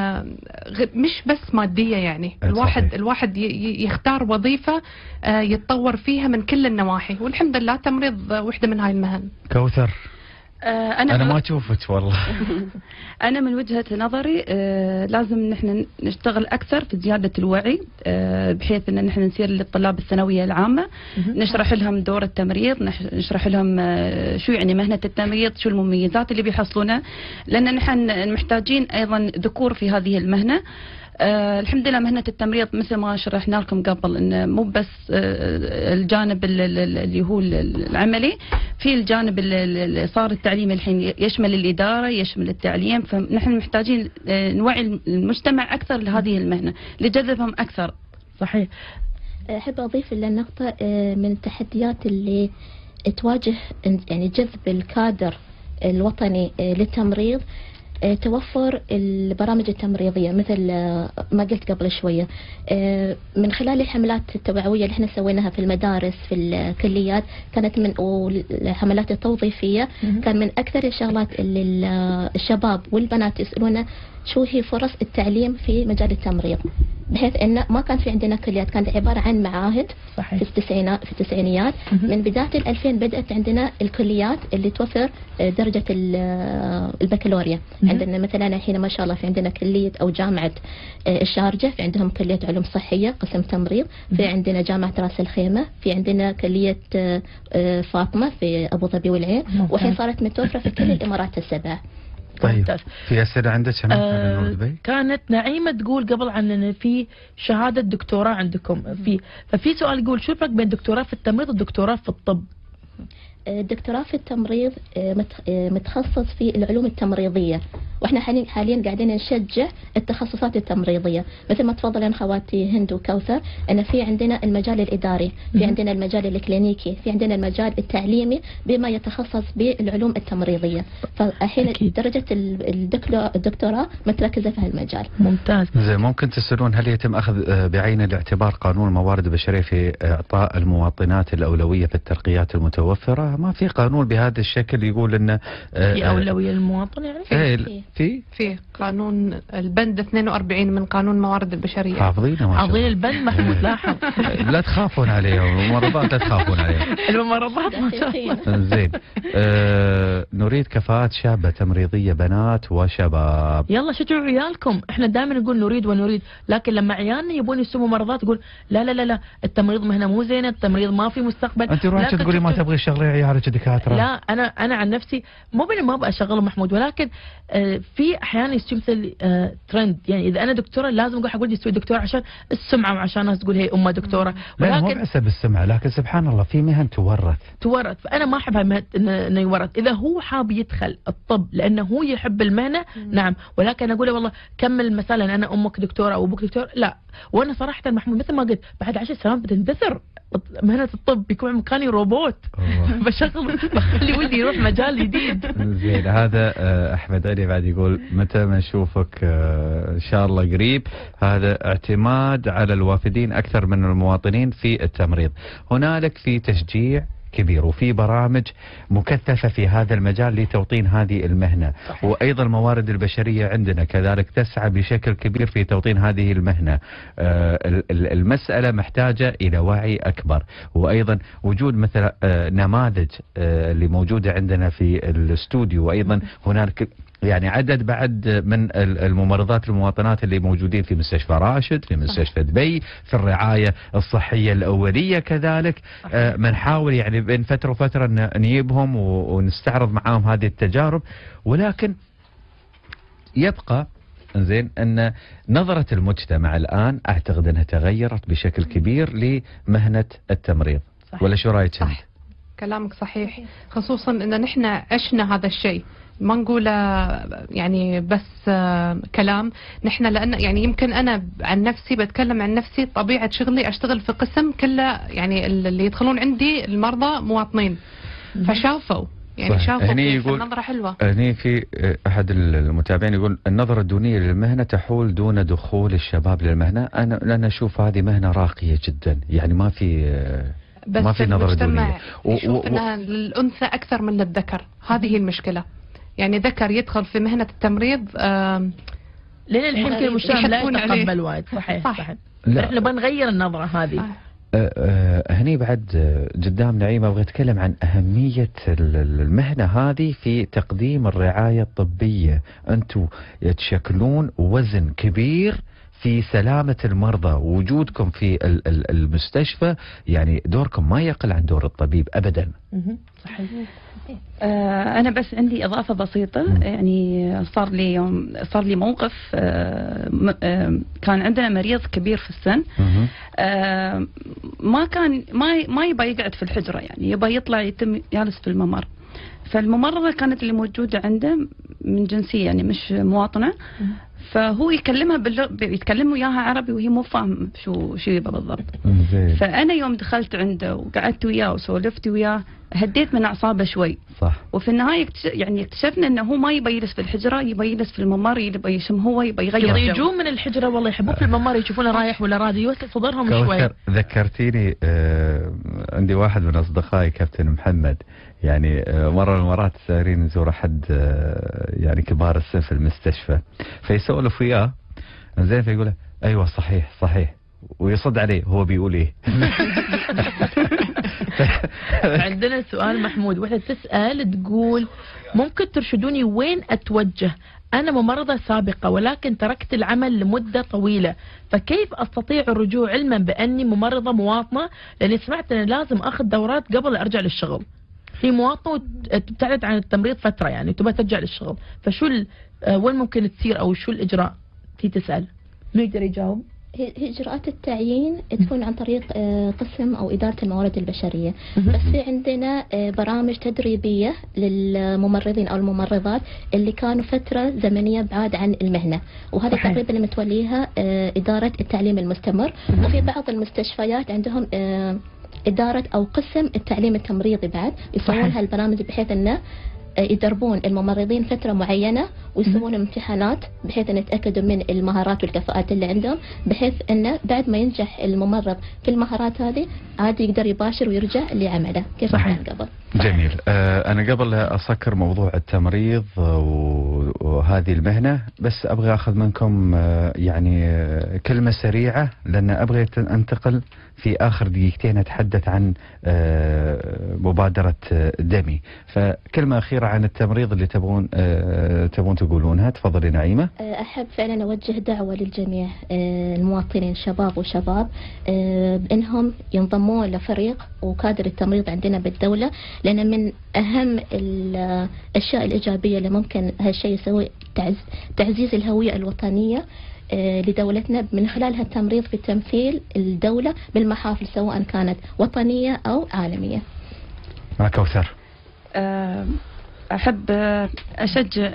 مش بس مادية. يعني الواحد يختار وظيفة يتطور فيها من كل النواحي، والحمد لله تمريض وحدة من هاي المهن. كوثر، أنا ما أشوفك والله. أنا من وجهة نظري لازم نحن نشتغل أكثر في زيادة الوعي، بحيث أن نحن نسير للطلاب الثانوية العامة، نشرح لهم دور التمريض، نشرح لهم شو يعني مهنة التمريض، شو المميزات اللي بيحصلونها، لأن نحن محتاجين أيضا ذكور في هذه المهنة. الحمد لله مهنة التمريض مثل ما شرحنا لكم قبل انه مو بس الجانب اللي هو العملي، في الجانب اللي صار التعليم الحين يشمل الإدارة، يشمل التعليم، فنحن محتاجين نوعي المجتمع أكثر لهذه المهنة لجذبهم أكثر. صحيح. أحب أضيف إلى النقطة من التحديات اللي تواجه يعني جذب الكادر الوطني للتمريض، توفر البرامج التمريضية مثل ما قلت قبل شوية. من خلال الحملات التوعوية اللي احنا سويناها في المدارس في الكليات، كانت من والحملات التوظيفية، كان من أكثر الشغلات اللي الشباب والبنات يسألونا شو هي فرص التعليم في مجال التمريض، بحيث انه ما كان في عندنا كليات، كانت عبارة عن معاهد. صحيح. في التسعينيات من بداية 2000 بدأت عندنا الكليات اللي توفر درجة البكالوريا. عندنا مثلا الحين ما شاء الله في عندنا كلية أو جامعة الشارجة، في عندهم كلية علوم صحية قسم تمريض، في عندنا جامعة راس الخيمة، في عندنا كلية فاطمة في أبو ظبي والعين، وحين صارت متوفرة في كل الإمارات السبع. طيب في أسئلة عندك كانت نعيمة تقول قبل عن ان في شهادة دكتوراه عندكم، ففي سؤال يقول شو الفرق بين دكتوراه في التمريض والدكتوراه في الطب؟ الدكتوراه في التمريض متخصص في العلوم التمريضية، واحنا حاليا قاعدين نشجع التخصصات التمريضية مثل ما تفضلن خواتي هند وكوثر، ان في عندنا المجال الإداري، في عندنا المجال الكلينيكي، في عندنا المجال التعليمي بما يتخصص بالعلوم التمريضية. فالحين درجة الدكتوراه متركزة في هالمجال. ممتاز. زين، ممكن تسألون هل يتم أخذ بعين الاعتبار قانون الموارد البشرية في إعطاء المواطنات الأولوية في الترقيات المتوفرة؟ ما في قانون بهذا الشكل يقول إن في أولوية للمواطن يعني؟ في قانون البند 42 من قانون الموارد البشرية. حافظينه ما شاء الله. حافظين البند محمود، لاحظ. لا تخافون عليهم، الممرضات لا تخافون عليهم. الممرضات ما شاء الله. زين، نريد كفاءات شابة تمريضية بنات وشباب. يلا شجعوا عيالكم، احنا دائما نقول نريد ونريد، لكن لما عيالنا يبون يسموا ممرضات تقول لا لا لا لا، التمريض مهنة مو زينة، التمريض ما في مستقبل. انت روحك تقولي ما تبغي تشغلي عيالك دكاترة. لا، انا عن نفسي مو باني ما ابغى اشغلهم محمود، ولكن في احيانا يصير مثل ترند، يعني اذا انا دكتوره لازم اقول حق ولدي يسوي دكتوره عشان السمعه وعشان الناس تقول هي امها دكتوره. ولكن مو بحسب السمعه، لكن سبحان الله في مهن تورث، فانا ما احب انه يورث. اذا هو حاب يدخل الطب لانه هو يحب المهنه نعم، ولكن اقول له والله كمل مثلا انا امك دكتوره او ابوك دكتور، لا. وانا صراحه محمود مثل ما قلت بعد 10 سنوات بتندثر مهنه الطب، بيكون مكاني روبوت بخلي ولدي يروح مجال جديد. زين، هذا احمد علي بعد يقول متى ما نشوفك ان شاء الله قريب. هذا اعتماد على الوافدين اكثر من المواطنين في التمريض. هنالك في تشجيع كبير وفي برامج مكثفة في هذا المجال لتوطين هذه المهنة. صحيح. وأيضا الموارد البشرية عندنا كذلك تسعى بشكل كبير في توطين هذه المهنة. المسألة محتاجة إلى وعي أكبر، وأيضا وجود مثل نماذج اللي موجودة عندنا في الاستوديو، وأيضا هناك يعني عدد بعد من الممرضات المواطنات اللي موجودين في مستشفى راشد، في مستشفى دبي، في الرعاية الصحية الأولية كذلك. بنحاول يعني بين فترة وفترة نجيبهم ونستعرض معاهم هذه التجارب، ولكن يبقى زين أن نظرة المجتمع الآن أعتقد أنها تغيرت بشكل كبير لمهنة التمريض. صحيح. ولا شو رأيك أنت؟ كلامك صحيح، خصوصا أن نحن عشنا هذا الشيء، ما نقول يعني بس كلام. نحن لأن يعني يمكن أنا عن نفسي بتكلم عن نفسي، طبيعة شغلي أشتغل في قسم كله يعني اللي يدخلون عندي المرضى مواطنين، فشافوا يعني شافوا كيف النظرة حلوة. هني في أحد المتابعين يقول النظرة الدونية للمهنة تحول دون دخول الشباب للمهنة. أنا أشوف هذه مهنة راقية جدا، يعني ما في نظرة دونية. يشوف أنها للأنثى أكثر من للذكر، هذه هي المشكلة. يعني ذكر يدخل في مهنة التمريض لين الحين كل المجتمع لا يتقبل وايد. صحيح. احنا بنغير النظرة هذه. هني بعد قدام نعيمة أبغى أتكلم عن أهمية المهنة هذه في تقديم الرعاية الطبية. أنتم تشكلون وزن كبير في سلامة المرضى، ووجودكم في المستشفى يعني دوركم ما يقل عن دور الطبيب أبدا. صحيح. أنا بس عندي إضافة بسيطة. يعني صار لي موقف. كان عندنا مريض كبير في السن، ما يبغى يقعد في الحجرة، يعني يبغى يطلع يتم جالس في الممر. فالممرضة كانت اللي موجودة عنده من جنسية يعني مش مواطنة، فهو يكلمها يتكلم وياها عربي وهي مو فاهم شو يبغى بالضبط. فأنا يوم دخلت عنده وقعدت وياه وسولفت وياه هديت من أعصابه شوي. صح. وفي النهاية يعني اكتشفنا انه هو ما يبغى يجلس في الحجرة، يبغى يجلس في الممر، يبغى يشم هو، يبغى يغير. يجون من الحجرة والله يحبوه في الممر، يشوفونه رايح ولا راضي، يوسع صدرهم شوي. ذكرتيني عندي واحد من أصدقائي كابتن محمد، يعني مرة من المرات سارين نزور أحد يعني كبار السن في المستشفى، فيسولف وياه زين، فيقول أيوة صحيح ويصد عليه هو بيقول إيه. عندنا سؤال محمود، وحدة تسأل تقول ممكن ترشدوني وين أتوجه؟ أنا ممرضة سابقة ولكن تركت العمل لمدة طويلة، فكيف أستطيع الرجوع علما بأني ممرضة مواطنة؟ لأني سمعت أن لازم أخذ دورات قبل أرجع للشغل. هي مواطنة وتبتعد عن التمريض فترة يعني تبغى ترجع للشغل، فشو وين ممكن تصير أو شو الإجراء؟ تسأل، ما يقدر يجاوب. إجراءات التعيين تكون عن طريق قسم أو إدارة الموارد البشرية، بس في عندنا برامج تدريبية للممرضين أو الممرضات اللي كانوا فترة زمنية بعاد عن المهنة، وهذا تقريبا متوليها إدارة التعليم المستمر. وفي بعض المستشفيات عندهم إدارة أو قسم التعليم التمريضي بعد يسوون هالبرامج بحيث أنه يدربون الممرضين فترة معينة ويسوون امتحانات بحيث أن يتأكدوا من المهارات والكفاءات اللي عندهم، بحيث أنه بعد ما ينجح الممرض في المهارات هذه عادي يقدر يباشر ويرجع لعمله كيف كان قبل. جميل. أنا قبل أسكر موضوع التمريض وهذه المهنة، بس أبغى أخذ منكم يعني كلمة سريعة، لأن أبغى أنتقل في آخر دقيقتين أتحدث عن مبادرة دمي. فكلمة أخيرة عن التمريض اللي تبون تقولونها. تفضلي نعيمة. أحب فعلا أوجه دعوة للجميع المواطنين شباب وشباب بأنهم ينضمون لفريق وكادر التمريض عندنا بالدولة، لأن من أهم الأشياء الإيجابية اللي ممكن هالشيء يسوي تعزيز الهوية الوطنية لدولتنا من خلال هالتمريض في تمثيل الدولة بالمحافل سواء كانت وطنية أو عالمية. مع كوثر. أحب أشجع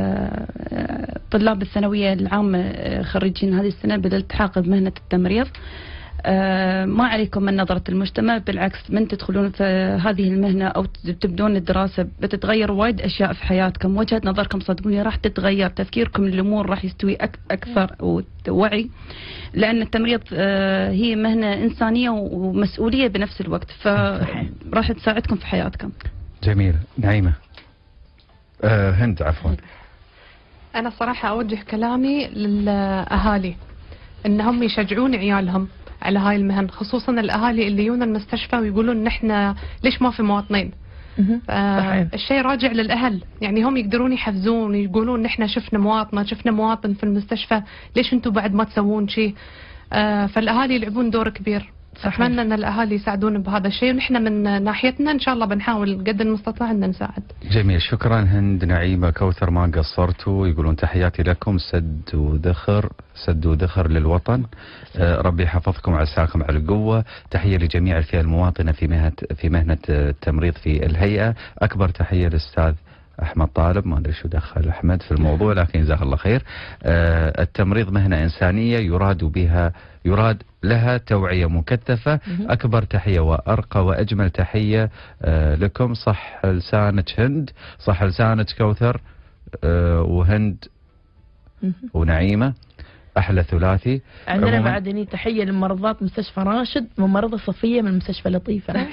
طلاب الثانوية العامة خريجين هذه السنة بالالتحاق بمهنة التمريض. ما عليكم من نظرة المجتمع، بالعكس من تدخلون في هذه المهنة أو تبدون الدراسة بتتغير وايد أشياء في حياتكم، وجهة نظركم صدقوني راح تتغير، تفكيركم الأمور راح يستوي أكثر ووعي، لأن التمريض هي مهنة إنسانية ومسؤولية بنفس الوقت، فراح تساعدكم في حياتكم. جميل. نعيمة. هند عفوا. أنا صراحة أوجه كلامي للأهالي إنهم يشجعون عيالهم على هاي المهن، خصوصا الأهالي اللي يجون المستشفى ويقولون نحن ليش ما في مواطنين. الشيء راجع للأهل، يعني هم يقدرون يحفزون ويقولون نحن شفنا مواطن في المستشفى، ليش أنتم بعد ما تسوون شيء؟ فالأهالي يلعبون دور كبير. أتمنى أن الأهالي يساعدون بهذا الشيء، ونحن من ناحيتنا إن شاء الله بنحاول قد المستطاع أن نساعد. جميل. شكرا هند، نعيمة، كوثر، ما قصرتوا. يقولون تحياتي لكم، سد ودخر للوطن. ربي يحفظكم وعساكم على القوة. تحية لجميع الفئة المواطنة في مهنة التمريض في الهيئة. أكبر تحية للأستاذ أحمد طالب، ما أدري شو دخل أحمد في الموضوع، لكن جزاه الله خير. التمريض مهنة إنسانية يراد لها توعية مكثفة. أكبر تحية وأرقى وأجمل تحية لكم. صح لسانك هند، صح لسانك كوثر، وهند ونعيمة، أحلى ثلاثي. عندنا بعد هني تحية لممرضات مستشفى راشد، ممرضة صفية من مستشفى لطيفة.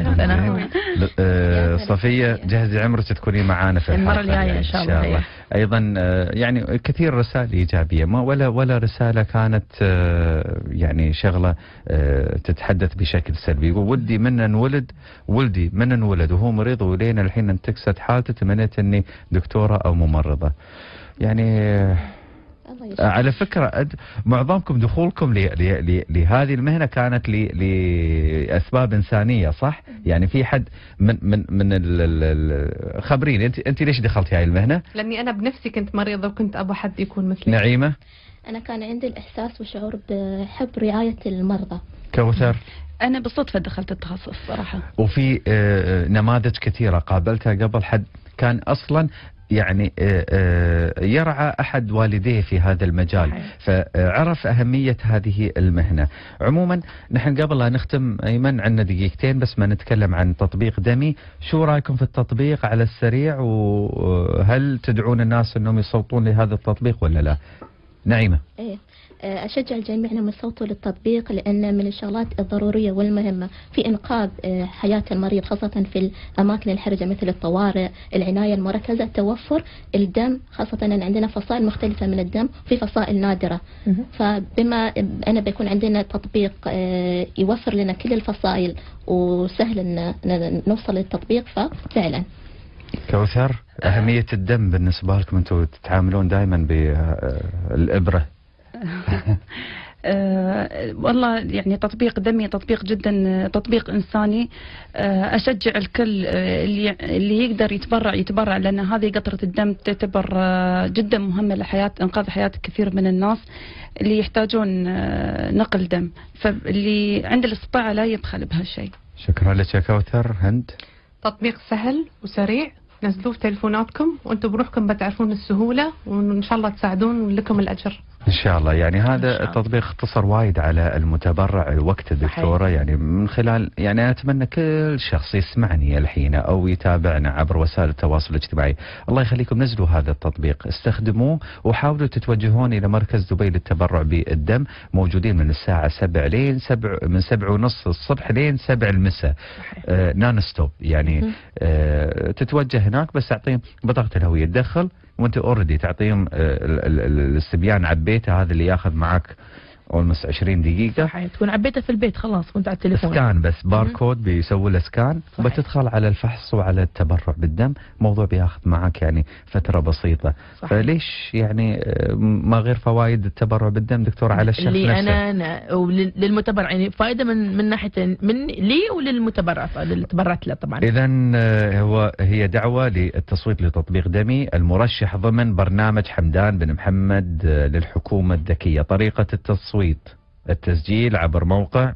صفية جهزي عمرك تكوني معانا في المرة الجاية إن شاء الله. أيضا يعني كثير رسائل إيجابية، ما ولا رسالة كانت يعني شغلة تتحدث بشكل سلبي. ولدي من انولد وهو مريض، ولين الحين انتكست حالته، تمنيت اني دكتورة او ممرضة. يعني على فكرة معظمكم دخولكم لهذه المهنة كانت لأسباب إنسانية، صح؟ يعني في حد من خبرين انت ليش دخلتي هاي المهنة؟ لاني انا بنفسي كنت مريضة وكنت ابغى حد يكون مثلي. نعيمة. انا كان عندي الاحساس وشعور بحب رعاية المرضى. كوثر. انا بالصدفة دخلت التخصص صراحة. وفي نماذج كثيرة قابلتها قبل، حد كان اصلا يعني يرعى أحد والديه في هذا المجال، فعرف أهمية هذه المهنة. عموما نحن قبل لا نختم أيمن عندنا دقيقتين بس ما نتكلم عن تطبيق دمي. شو رأيكم في التطبيق على السريع، وهل تدعون الناس أنهم يصوتون لهذا التطبيق ولا لا؟ نعيمة. أشجع الجميع أنهم يصوتوا للتطبيق، لأن من الشغلات الضرورية والمهمة في إنقاذ حياة المريض، خاصة في الأماكن الحرجة مثل الطوارئ، العناية المركزة، توفر الدم، خاصة أن عندنا فصائل مختلفة من الدم، في فصائل نادرة. فبما أنا بيكون عندنا تطبيق يوفر لنا كل الفصائل وسهل أن نوصل للتطبيق، ففعلا. كوثر، أهمية الدم بالنسبة لكم، أنتم تتعاملون دائما بالإبرة. والله يعني تطبيق دمي تطبيق جدا تطبيق إنساني. أشجع الكل اللي يقدر يتبرع لأن هذه قطرة الدم تعتبر جدا مهمة إنقاذ حياة كثير من الناس اللي يحتاجون نقل دم، فاللي عند الاستطاعة لا يبخل بهالشيء. شكرا لك يا كوثر. هند؟ تطبيق سهل وسريع، نزلوه في تلفوناتكم وانتم بروحكم بتعرفون السهولة، وان شاء الله تساعدون لكم الأجر إن شاء الله. يعني هذا التطبيق اختصر وايد على المتبرع الوقت الدكتورة. يعني من خلال يعني أتمنى كل شخص يسمعني الحين أو يتابعنا عبر وسائل التواصل الاجتماعي، الله يخليكم نزلوا هذا التطبيق، استخدموه وحاولوا تتوجهون إلى مركز دبي للتبرع بالدم. موجودين من الساعة 7 لين 7، من 7:30 الصبح لين 7 المساء، نون ستوب. يعني تتوجه هناك بس تعطيهم بطاقة الهوية، تدخل وانت اوريدي تعطيهم الاستبيان عبيته، هذا اللي ياخذ معك اولموست 20 دقيقة. صحيح، تكون عبيته في البيت خلاص وانت على التليفون. سكان بس، باركود بيسوي له سكان، وبتدخل على الفحص وعلى التبرع بالدم. موضوع بياخذ معك يعني فترة بسيطة. صحيح. فليش يعني ما غير فوائد التبرع بالدم دكتور على الشخص اللي نفسه؟ انا وللمتبرع، يعني فائدة من ناحيتين، من لي وللمتبرع اللي تبرعت له طبعا. اذا هي دعوة للتصويت لتطبيق دمي المرشح ضمن برنامج حمدان بن محمد للحكومة الذكية. طريقة التسجيل عبر موقع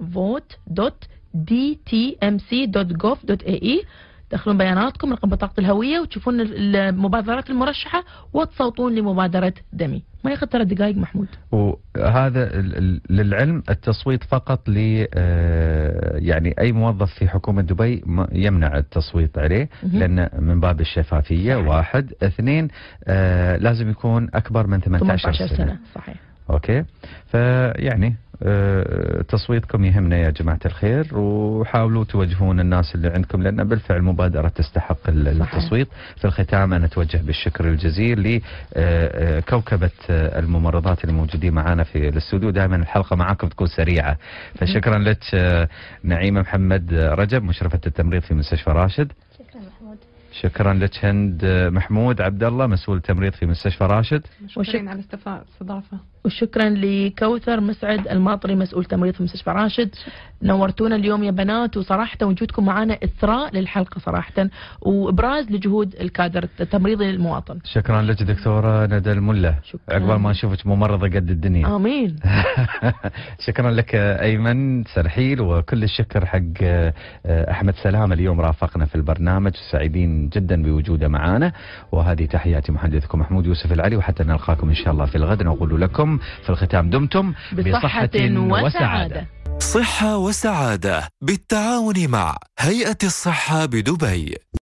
vote.dtmc.gov.ae. تدخلون بياناتكم، رقم بطاقة الهوية، وتشوفون المبادرات المرشحة وتصوتون لمبادرة دمي. ما ياخذ 3 دقائق محمود. وهذا للعلم التصويت فقط ل يعني أي موظف في حكومة دبي يمنع التصويت عليه لأن من باب الشفافية. 1 2 لازم يكون أكبر من 18 سنة. صحيح. اوكي، فيعني تصويتكم يهمنا يا جماعة الخير، وحاولوا توجهون الناس اللي عندكم لأن بالفعل مبادرة تستحق التصويت. في الختام أنا أتوجه بالشكر الجزيل لكوكبة الممرضات اللي موجودين معنا في الاستوديو. دائما الحلقة معاكم تكون سريعة، فشكرا لك نعيمة محمد رجب مشرفة التمريض في مستشفى راشد. شكرا محمود. شكرا لك هند محمود عبد الله مسؤول التمريض في مستشفى راشد. شكرا على الاستضافة. وشكرا لكوثر مسعد الماطري مسؤول تمريض في مستشفى راشد. نورتونا اليوم يا بنات، وصراحة وجودكم معنا إثراء للحلقة صراحة، وإبراز لجهود الكادر التمريضي للمواطن. شكرا لك دكتورة ندى الملا، عقبال ما نشوفك ممرضة قد الدنيا. آمين. شكرا لك أيمن سرحيل، وكل الشكر حق أحمد سلام اليوم رافقنا في البرنامج، سعيدين جدا بوجوده معنا. وهذه تحياتي محدثكم محمود يوسف العلي، وحتى نلقاكم إن شاء الله في الغد. نقول لكم في الختام دمتم بصحة وسعادة. صحة وسعادة بالتعاون مع هيئة الصحة بدبي.